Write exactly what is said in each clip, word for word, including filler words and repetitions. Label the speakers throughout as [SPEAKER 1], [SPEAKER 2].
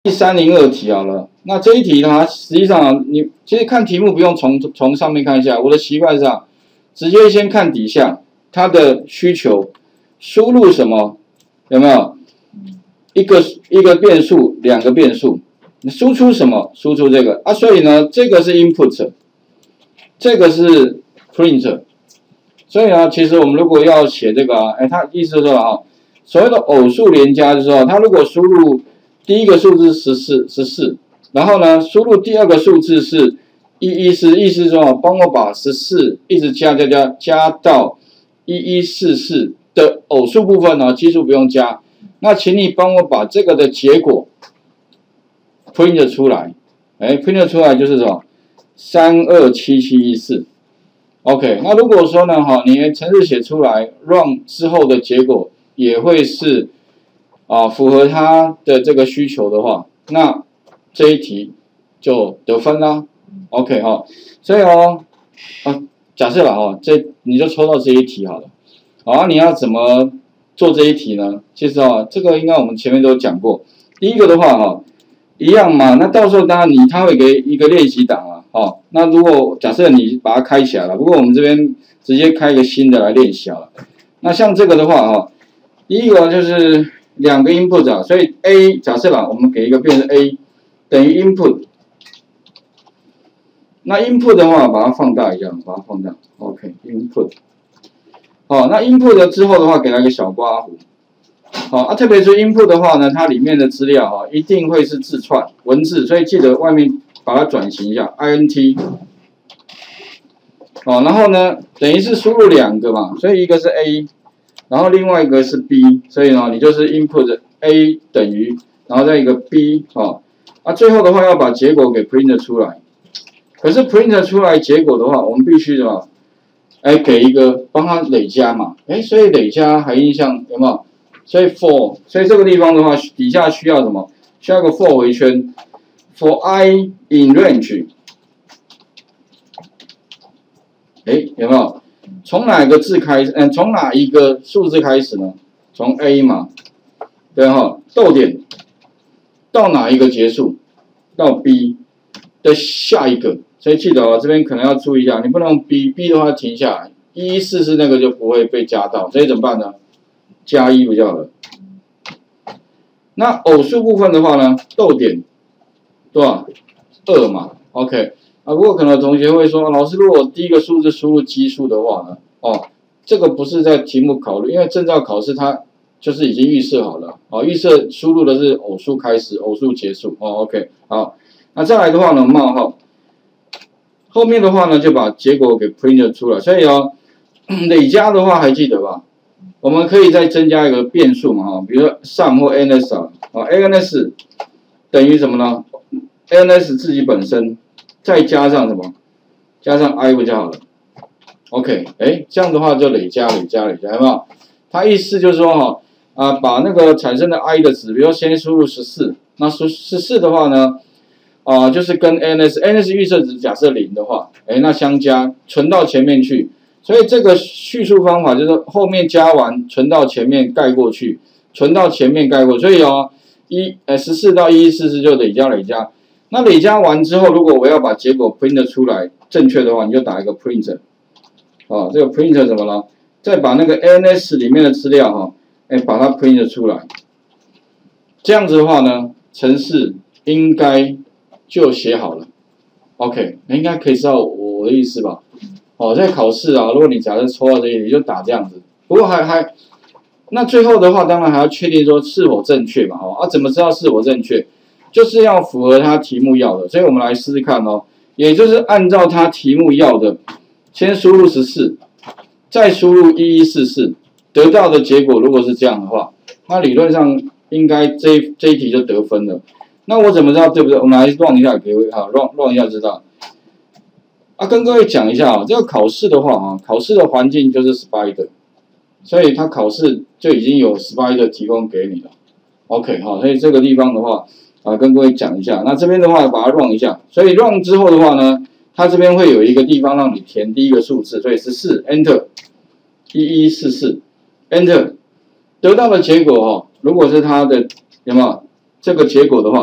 [SPEAKER 1] 第三零二题好了，那这一题呢，实际上你其实看题目不用从从上面看一下，我的习惯是啊，直接先看底下它的需求，输入什么，有没有？一个一个变数，两个变数，你输出什么？输出这个啊，所以呢，这个是 input， 这个是 print， 所以呢，其实我们如果要写这个啊，哎，它意思是说啊，所谓的偶数连加就是说，它如果输入第一个数字十四十四，然后呢，输入第二个数字是一一四，意思是说，帮我把十四一直加加加加到一一四四的偶数部分呢，奇数不用加。那请你帮我把这个的结果 print 出来，哎 ，print 出来就是什么？三二七七一四。OK， 那如果说呢，哈，你程式写出来 run 之后的结果也会是啊符合它的这个需求的话，那这一题就得分啦。OK 哈，所以哦，啊，假设了哈，这你就抽到这一题好了。好，你要怎么做这一题呢？其实啊，这个应该我们前面都有讲过。第一个的话哈，一样嘛，那到时候当然你他会给一个练习档啊，哦，那如果假设你把它开起来了，不过我们这边直接开一个新的来练习好了。那像这个的话哈，第一个就是两个 input 啊，所以 A 假设啦，我们给一个变成 A 等于 input， 那 input 的话把它放大一下，把它放大 ，OK input。好，那 input 之后的话，给它一个小括弧。好啊，特别是 input 的话呢，它里面的资料哈，一定会是字串文字，所以记得外面把它转型一下 ，int。好，然后呢，等于是输入两个嘛，所以一个是 A， 然后另外一个是 B， 所以呢，你就是 input A 等于，然后再一个 B， 好，啊，最后的话要把结果给 print 出来。可是 print 出来结果的话，我们必须什么？哎，给一个帮它累加嘛，哎，所以累加还印象有没有？所以 for， 所以这个地方的话，底下需要什么？需要个 for 回圈 ，for I in range。哎，有没有？从哪个字开始？嗯，从哪一个数字开始呢？从 A 嘛，对哈，逗点到哪一个结束？到 B 的下一个。所以记得哦，这边可能要注意一下，你不能用 B，B 的话停下来，一一四四那个就不会被加到，所以怎么办呢？加一不就好了。那偶数部分的话呢，逗点多少？二嘛 ，OK。啊，不过可能有同学会说，老师，如果第一个数字输入奇数的话呢，哦，这个不是在题目考虑，因为证照考试它就是已经预设好了，哦，预设输入的是偶数开始，偶数结束，哦 ，OK。好，那再来的话呢，冒号。后面的话呢，就把结果给 print 出来。所以哦，累加的话还记得吧？我们可以再增加一个变数嘛，哈，比如说 sum 或 ans 啊，啊 ans 等于什么呢 ？ans 自己本身再加上什么？加上 i 不就好了 ？OK， 哎，这样的话就累加、累加、累加，有没有？它意思就是说哈，啊，把那个产生的 i 的值，比如说先输入十四，那输十四的话呢？啊、呃，就是跟 ans，ans 预设值假设零的话，哎，那相加存到前面去，所以这个叙述方法就是后面加完存到前面盖过去，存到前面盖过，所以哦，一呃十四到一一四四就累加累加，那累加完之后，如果我要把结果 print 出来正确的话，你就打一个 print， 啊，这个 print 怎么了？再把那个 ans 里面的资料哈，哎，把它 print 出来，这样子的话呢，程式应该就写好了 ，OK， 应该可以知道我的意思吧？哦，在考试啊，如果你假设抽到这一题，就打这样子。不过还还，那最后的话，当然还要确定说是否正确嘛，哦，啊，怎么知道是否正确？就是要符合它题目要的，所以我们来试试看哦。也就是按照它题目要的，先输入十四，再输入一一四四，得到的结果如果是这样的话，那理论上应该这一这一题就得分了。那我怎么知道对不对？我们来 run 一下，给位哈 ，run run 一下知道。啊，跟各位讲一下啊，这个考试的话啊，考试的环境就是 Spider， 所以它考试就已经有 Spider 提供给你了。OK 哈，所以这个地方的话啊，跟各位讲一下。那这边的话把它 run 一下，所以 run 之后的话呢，它这边会有一个地方让你填第一个数字，所以十四 Enter 一一四四 Enter 得到的结果哦，如果是它的有没有？这个结果的话，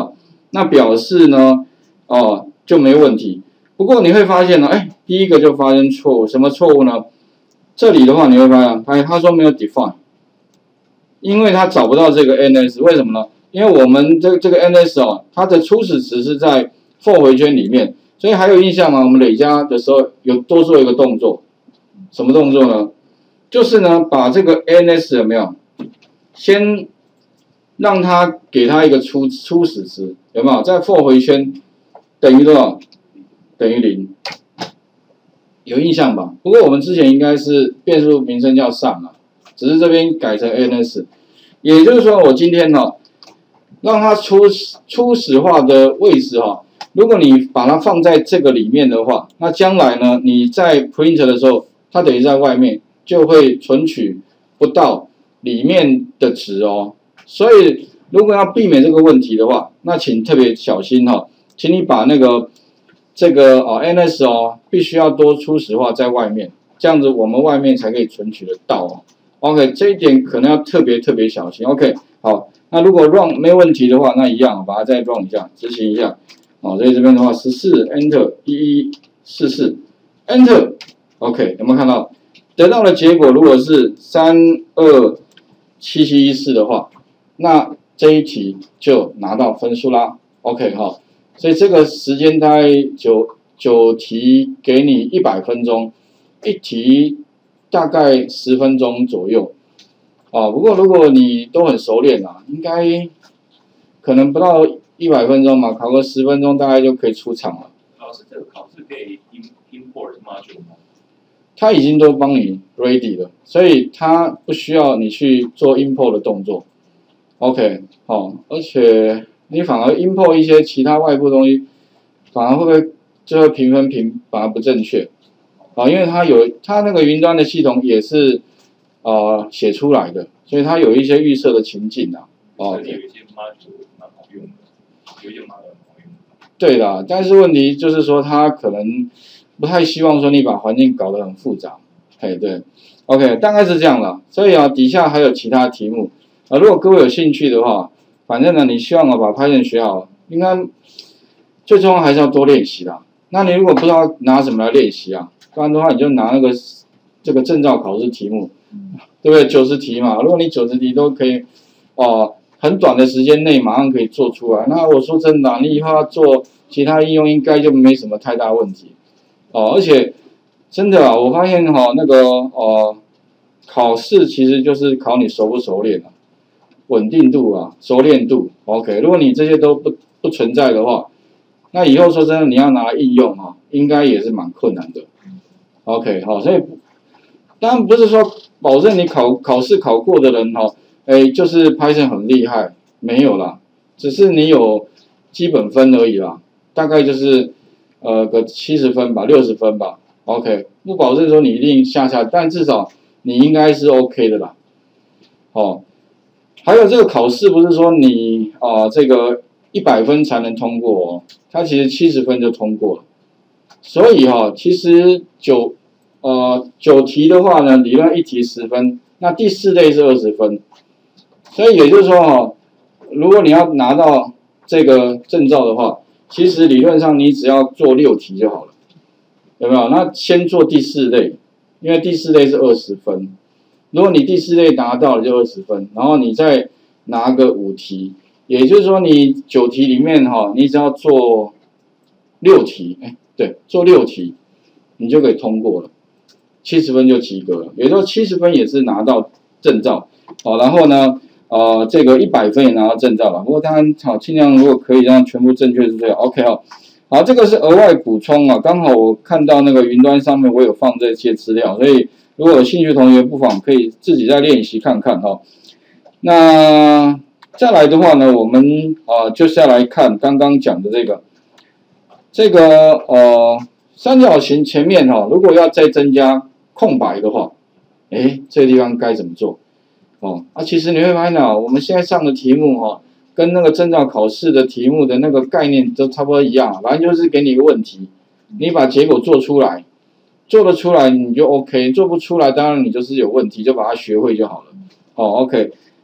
[SPEAKER 1] 那表示呢，哦就没问题。不过你会发现呢，哎，第一个就发生错误，什么错误呢？这里的话你会发现，哎，他说没有 define， 因为他找不到这个 N S， 为什么呢？因为我们这这个 N S 哦，它的初始值是在 for 回圈里面，所以还有印象吗？我们累加的时候有多做一个动作，什么动作呢？就是呢，把这个 N S 有没有，先让它给它一个初初始值，有没有？在 for 回圈等于多少？等于零，有印象吧？不过我们之前应该是变数名称叫上啊，只是这边改成 N S， 也就是说我今天哦，让它初初始化的位置哈、哦，如果你把它放在这个里面的话，那将来呢，你在 print 的时候，它等于在外面就会存取不到里面的值哦。所以如果要避免这个问题的话，那请特别小心哈、哦，请你把那个这个哦 N S 哦，必须要多初始化在外面，这样子我们外面才可以存取得到哦。OK， 这一点可能要特别特别小心。OK， 好，那如果 run 没问题的话，那一样把它再 run 一下，执行一下。哦，所以这边的话十四 Enter 一一四四 Enter， OK， 有没有看到得到的结果？如果是三二七七一四的话，那这一题就拿到分数啦。OK 哈。所以这个时间大概九九题给你一百分钟，一题大概十分钟左右，啊，不过如果你都很熟练啊，应该可能不到一百分钟嘛，考个十分钟大概就可以出场了。
[SPEAKER 2] 老师，这个考试可以 import module 吗？
[SPEAKER 1] 他已经都帮你 ready 了，所以他不需要你去做 import 的动作。OK， 好，而且你反而 import 一些其他外部东西，反而会不会最后评分评反而不正确？啊，因为它有它那个云端的系统也是呃写出来的，所以它有一些预设的情境啊。哦，
[SPEAKER 2] 这里有一些 module 蛮好用的，有一些 module 很好用。
[SPEAKER 1] 对的，但是问题就是说，它可能不太希望说你把环境搞得很复杂。嘿，对 ，OK， 大概是这样了。所以啊，底下还有其他题目啊，如果各位有兴趣的话，反正呢，你希望我把 Python 学好，应该最重要还是要多练习啦。那你如果不知道拿什么来练习啊，不然的话你就拿那个这个证照考试题目，对不对？九十题嘛，如果你九十题都可以哦、呃，很短的时间内马上可以做出来，那我说真的、啊，你以后要做其他应用，应该就没什么太大问题哦。而且真的啊，我发现哈、哦，那个呃，考试其实就是考你熟不熟练啊。稳定度啊，熟练度 ，OK。如果你这些都不不存在的话，那以后说真的，你要拿来应用啊，应该也是蛮困难的。OK， 好，所以当然不是说保证你考考试考过的人哈，哎，就是 Python 很厉害，没有啦，只是你有基本分而已啦，大概就是呃个七十分吧，六十分吧 ，OK。不保证说你一定下下，但至少你应该是 OK 的啦，哦。还有这个考试不是说你啊、呃、这个一百分才能通过哦，它其实七十分就通过了。所以哈、哦，其实九呃九题的话呢，理论一题十分，那第四类是二十分。所以也就是说哈、哦，如果你要拿到这个证照的话，其实理论上你只要做六题就好了，有没有？那先做第四类，因为第四类是二十分。如果你第四类拿到了就二十分，然后你再拿个五题，也就是说你九题里面哈，你只要做六题，哎，对，做六题，你就可以通过了，七十分就及格了。也就是说七十分也是拿到证照，好，然后呢，呃，这个一百分也拿到证照了。不过当然好，尽量如果可以让全部正确是最好 ，OK 哈。好，这个是额外补充啊，刚好我看到那个云端上面我有放这些资料，所以。如果有兴趣的同学，不妨可以自己再练习看看哈。那再来的话呢，我们啊、呃、就是要来看刚刚讲的这个这个呃三角形前面哈、哦，如果要再增加空白的话，哎，这个地方该怎么做？哦，啊，其实你会发现啊，我们现在上的题目哈、哦，跟那个证照考试的题目的那个概念都差不多一样，反正就是给你一个问题，你把结果做出来。做得出来你就 OK， 做不出来当然你就是有问题，就把它学会就好了。哦 ，OK，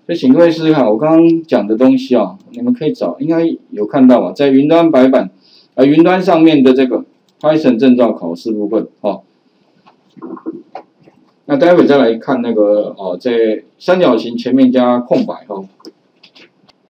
[SPEAKER 1] 所以请各位试试看，我刚刚讲的东西啊，你们可以找，应该有看到吧，在云端白板，呃，云端上面的这个 Python 证照考试部分，哦。那待会再来看那个哦，在三角形前面加空白哦。